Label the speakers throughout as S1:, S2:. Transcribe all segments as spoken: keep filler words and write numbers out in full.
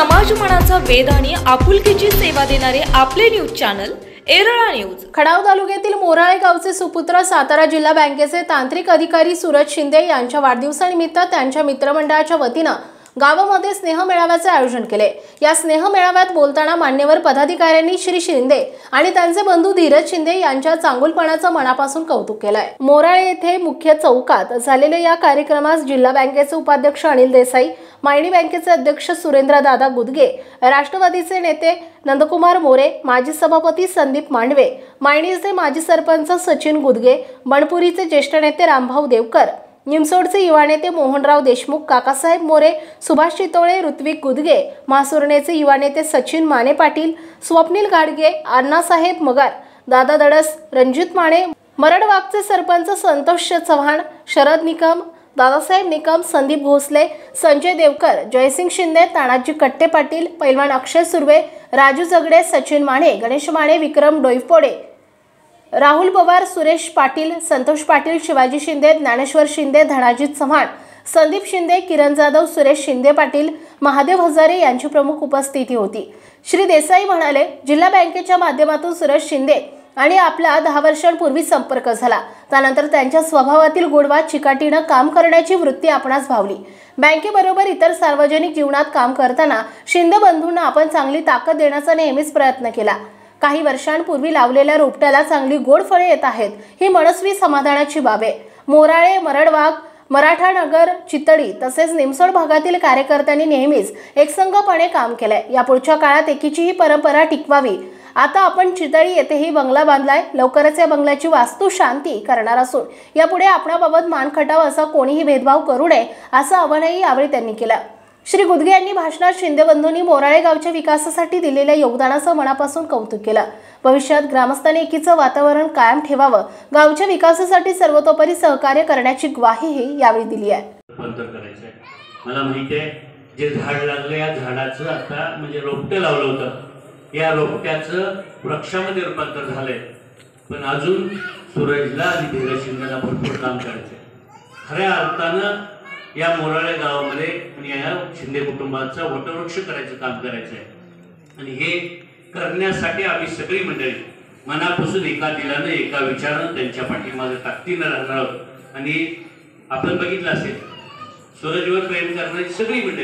S1: समाज मनाचा वेध आणि आपुलकीची सेवा देणारे आपले न्यूज चॅनल एरळा न्यूज।
S2: खडाव तालुक्यातील मोराळे गावचे सुपुत्र सातारा जिल्हा बँकेचे तांत्रिक अधिकारी सूरज शिंदे यांच्या वाढदिवसानिमित्त त्यांच्या मित्रमंडळाच्या वतीने गावामध्ये स्नेह मेळाव्याचे आयोजन केले। या स्नेह मेळाव्यात बोलताना मान्यवर पदाधिकाऱ्यांनी श्री शिंदे आणि त्यांचे बंधू धीरज शिंदे यांच्या चांगुलपणाचं मनापासून कौतुक केलंय। मोराळे येथे मुख्य चौकात झालेल्या या कार्यक्रमास जिल्हा बँकेचे उपाध्यक्ष अनिल देसाई, मायणी बँकेचे अध्यक्ष सुरेंद्र दादा गुदगे, राष्ट्रवादीचे नेते नंदकुमार मोरे, माजी सभापती संदीप मांडवे, मायणीचे माजी सरपंच सचिन गुदगे, बनपुरीचे ज्येष्ठ नेते रामभाऊ देवकर, निमसोडचे युवा नेते मोहनराव देशमुख, काकासाहेब मोरे, सुभाष चितोळे, ऋत्विक गुदगे, म्हासुर्णेचे युवा नेते सचिन माने पाटील, स्वप्नील गाडगे, अण्णासाहेब मगार, दादा दडस, रणजित माने, मरडवागचे सरपंच संतोष चव्हाण, शरद निकम, दादासाहेब निकम, संदीप भोसले, संजय देवकर, जयसिंग शिंदे, तानाजी कट्टे पाटील, पैलवान अक्षय सुर्वे, राजू जगडे, सचिन माने, गणेश माने, विक्रम डोईफोडे, राहुल पवार, सुरेश पाटील, संतोष पाटील, शिवाजी शिंदे, ज्ञानेश्वर शिंदे, धनाजी चव्हाण, संदीप शिंदे, किरण जाधव, सुरेश शिंदे पाटील, महादेव हजारे यांची प्रमुख उपस्थिती होती। श्री देसाई म्हणाले, जिल्हा बँकेच्या माध्यमातून सुरेश शिंदे आणि आपला दहा वर्षांपूर्वी संपर्क झाला। त्यानंतर त्यांच्या स्वभावातील गोडवा चिकाटीने काम करण्याची वृत्ती आपणास भावली। बँकेबरोबर इतर सार्वजनिक जीवनात काम करताना शिंदे बंधूंना आपण चांगली ताकद देण्याचा नेहमीच प्रयत्न केला। काही वर्षांपूर्वी लावलेल्या रोपट्याला चांगली गोड फळे येत आहेत, ही मनस्वी समाधानाची बाब आहे। मोराळे, मरडवाग, मराठा नगर, चितळी तसेच निमसोड भागातील कार्यकर्त्यांनी नेहमीच एकसंघपणे काम केलंय। यापुढच्या काळात एकीची ही परंपरा टिकवावी। आता आपण चितळी येथेही बंगला बांधलाय, लवकरच या बंगल्याची वास्तू शांती करणार असून यापुढे आपणाबाबत मान खटावा असा कोणीही भेदभाव करू नये असं आवाहनही यावेळी त्यांनी केलं। श्री गुदगे यांनी भाषणात शिंदे बंधूंनी मोराळे गावच्या विकासासाठी दिलेल्या योगदानाचं मनापासून कौतुक केलं। भविष्यात ग्रामस्थांनी एकीचं वातावरण कायम ठेवावं, गावच्या विकासासाठी सर्वतोपरी सहकार्य करण्याची ग्वाहीही यावेळी दिली आहे।
S3: मला माहिती आहे, जे झाड लागले या झाडाचं आता म्हणजे रोपटं लावलं होतं, या रोपट्याचं वृक्षामध्ये रूपांतर झालंय, पण अजून सूरजला आणि धीरज शिंदेला भरपूर काम करायचंय। खऱ्या अर्थानं या मोराळे गावामध्ये आणि या शिंदे कुटुंबाचा वटवृक्ष करायचं काम करायचं आहे आणि हे करण्यासाठी आम्ही सगळी मंडळी मनापासून एका दिलाने एका विचारानं त्यांच्या पाठीमागे ताकदीनं राहणार आहोत। आणि आपण बघितलं असेल, सूरजवर प्रेम करणारी सगळी मंडळी,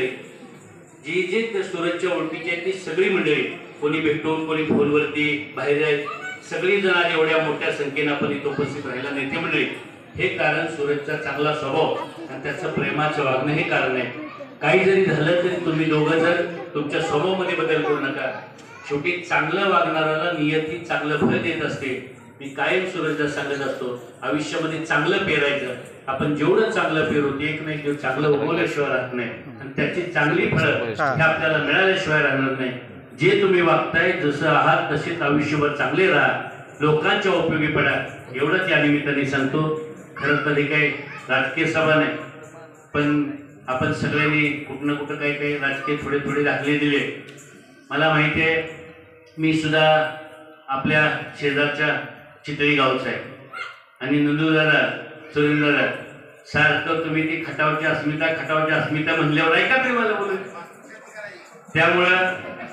S3: जी जी त्या सूरजच्या ओळखीची आहेत ती सगळी मंडळी, कोणी भेटून कोणी फोनवरती बाहेर आहे, सगळी जण आज एवढ्या मोठ्या संख्येनं आपण इथं उपस्थित राहिला नेते मंडळी, हे कारण सूरजचा चांगला स्वभाव आणि त्याचं प्रेमाचं वागणं हे कारण आहे। काही जरी झालं तरी तुम्ही दोघं जर तुमच्या स्वभावामध्ये बदल करू नका। शेवटी चांगलं वागणाऱ्याला नियती चांगलं फळ देत असते। मी कायम सूरजला सांगत असतो, आयुष्यामध्ये चांगलं पेरायचं, आपण जेवढं चांगलं पेरू एक नाही जेवढं चांगलं उगवल्याशिवाय राहत नाही आणि त्याची चांगली फळं हे आपल्याला मिळाल्याशिवाय राहणार नाही। जे तुम्ही वागताय जसं आहात तसेच आयुष्यभर चांगले राहा, लोकांच्या उपयोगी पडा, एवढंच या निमित्ताने सांगतो। खरं तर हे काही राजकीय सभा नाही, पण आपण सगळ्यांनी कुठं ना कुठं काही काही राजकीय थोडे थोडे दाखले दिले। मला माहिती आहे, मी सुद्धा आपल्या शेजारच्या चितळी गावचा आहे आणि नंदूदादा, सुरेंद्रदादा सारखं तुम्ही ती खटावची अस्मिता खटावची अस्मिता म्हणल्यावर ऐका ते मला बोलू। त्यामुळं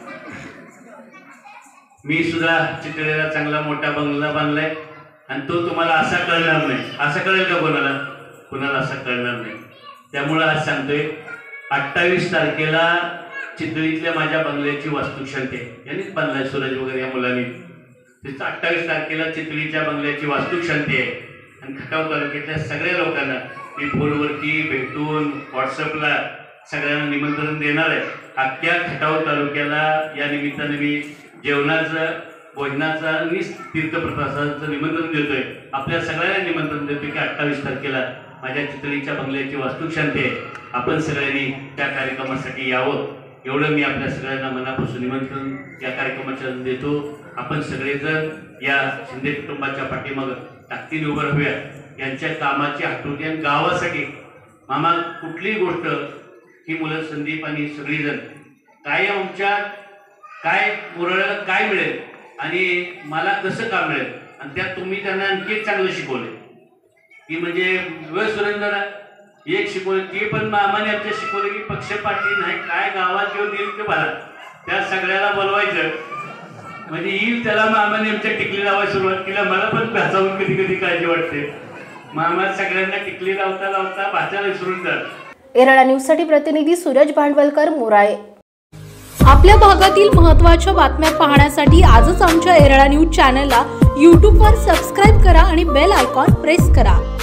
S3: मी सुद्धा चितळीला चांगला मोठा बंगला बांधलाय आणि तो तुम्हाला असा कळणार नाही, असं कळेल का कोणाला? कोणाला असं कळणार नाही। त्यामुळं आज सांगतोय, अठ्ठावीस तारखेला चितळीतल्या माझ्या बंगल्याची वास्तुशांती आहे, यांनीच बांधलाय सूरज वगैरे या मुलांनी। तिथं अठ्ठावीस तारखेला चितळीच्या बंगल्याची वास्तुशांती आहे आणि खटाव तालुक्यातल्या सगळ्या लोकांना मी फोनवरती भेटून व्हॉट्सअपला सगळ्यांना निमंत्रण देणार आहे। अख्ख्या खटाव तालुक्याला या निमित्ताने मी जेवणाचं, भोजनाचा आणि तीर्थप्रसादाचं निमंत्रण देतोय। आपल्या सगळ्यांना निमंत्रण देतोय की अठ्ठावीस तारखेला माझ्या चितळीच्या बंगल्याची वास्तुशांती आहे, आपण सगळ्यांनी त्या कार्यक्रमासाठी यावं, एवढं मी आपल्या सगळ्यांना मनापासून निमंत्रण या कार्यक्रमाच्या देतो। आपण सगळेजण या शिंदे कुटुंबाच्या पाठीमागं ताकदीने उभं राहूया, यांच्या कामाची आठवणी आणि गावासाठी। मामा, कुठलीही गोष्ट ही मुलं संदीप आणि सगळीजण काय आमच्या काय मोराळ्याला काय मिळेल आणि मला कसं काम मिळेल आणि त्यात तुम्ही त्यांना आणखी चांगलं शिकवले की म्हणजे व सुरेंद्र एक शिकवलं ती पण मामाने आमच्या शिकवलं की पक्षपाती नाही, काय गावात येऊन येईल ते भरा, त्या सगळ्याला बोलवायचं म्हणजे येईल त्याला. मामाने आमच्या टिकली लावायला सुरुवात केली. मला पण भाषावून कधी कधी काळजी वाटते. मामा सगळ्यांना टिकली लावता लावता भाषाला विसरून जात.
S2: एरळा न्यूज साठी प्रतिनिधी सूरज भांडवलकर, मोराळे. आपल्या भागातील महत्त्वाच्या बातम्या पाहण्यासाठी आजच आमच्या एरळा न्यूज चॅनलला यूट्यूबवर सबस्क्राईब करा आणि बेल आयकॉन प्रेस करा.